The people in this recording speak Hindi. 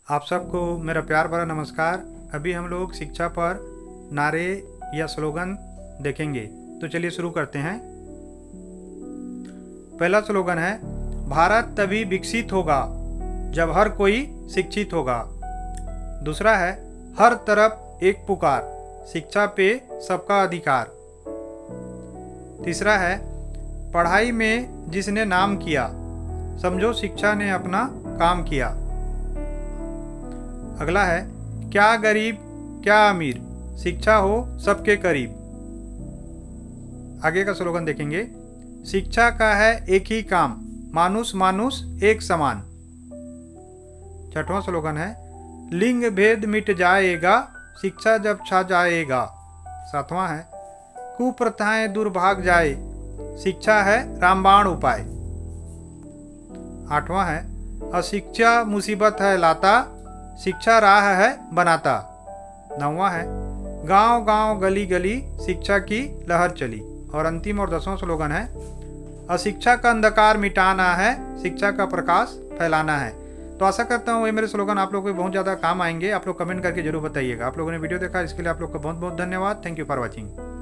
आप सबको मेरा प्यार भरा नमस्कार। अभी हम लोग शिक्षा पर नारे या स्लोगन देखेंगे, तो चलिए शुरू करते हैं। पहला स्लोगन है, भारत तभी विकसित होगा जब हर कोई शिक्षित होगा। दूसरा है, हर तरफ एक पुकार, शिक्षा पे सबका अधिकार। तीसरा है, पढ़ाई में जिसने नाम किया, समझो शिक्षा ने अपना काम किया। अगला है, क्या गरीब क्या अमीर, शिक्षा हो सबके करीब। आगे का स्लोगन देखेंगे, शिक्षा का है एक ही काम, मानुष मानुष एक समान। छठवां स्लोगन है, लिंग भेद मिट जाएगा, शिक्षा जब छा जाएगा। सातवां है, कुप्रथाएं दूर भाग जाए, शिक्षा है रामबाण उपाय। आठवां है, अशिक्षा मुसीबत है लाता, शिक्षा राह है बनाता। नौवां है, गांव गांव गली गली, शिक्षा की लहर चली। और अंतिम और 10वां स्लोगन है, अशिक्षा का अंधकार मिटाना है, शिक्षा का प्रकाश फैलाना है। तो आशा करता हूँ ये मेरे स्लोगन आप लोगों को बहुत ज़्यादा काम आएंगे। आप लोग कमेंट करके जरूर बताइएगा। आप लोगों ने वीडियो देखा, इसके लिए आप लोग का बहुत बहुत धन्यवाद। Thank you for watching.